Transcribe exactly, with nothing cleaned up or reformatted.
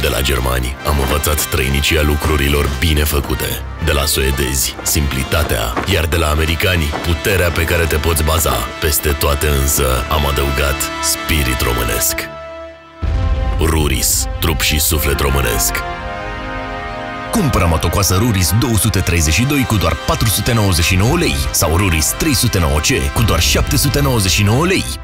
De la germani am învățat trăinicia lucrurilor bine făcute. De la suedezi, simplitatea. Iar de la americani, puterea pe care te poți baza. Peste toate însă am adăugat spirit românesc. Ruris, trup și suflet românesc. Cumpără motocoasă Ruris două sute treizeci și doi cu doar patru sute nouăzeci și nouă lei sau Ruris trei sute nouă C cu doar șapte sute nouăzeci și nouă lei.